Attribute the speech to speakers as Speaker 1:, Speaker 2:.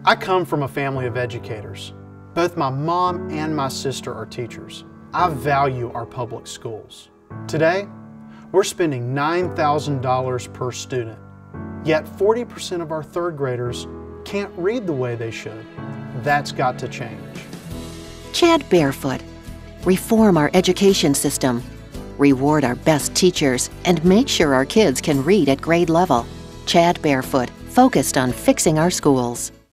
Speaker 1: I come from a family of educators. Both my mom and my sister are teachers. I value our public schools. Today, we're spending $9,000 per student, yet 40% of our third graders can't read the way they should. That's got to change.
Speaker 2: Chad Barefoot. Reform our education system. Reward our best teachers and make sure our kids can read at grade level. Chad Barefoot, focused on fixing our schools.